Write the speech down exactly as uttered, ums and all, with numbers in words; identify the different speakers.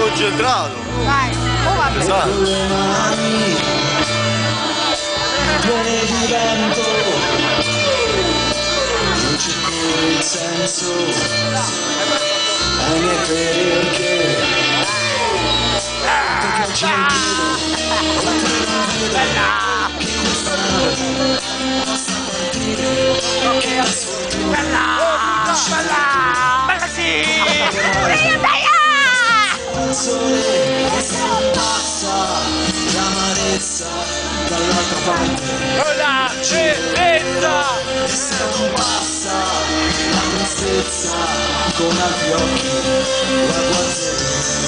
Speaker 1: concentrato.
Speaker 2: Vai, oh vabbè.
Speaker 1: Esatto.
Speaker 3: Piene di vento, non cerco il senso ai miei perché, perché ci credo, oltre non vedo che questa nave possa partire, che la sfortuna
Speaker 4: Bella! Bella! Bella sì!
Speaker 3: al sole che se ne passa, l'amarezza dall'altra parte,
Speaker 4: La certezza!
Speaker 3: e se non passa la tristezza con altri occhi guardo a te.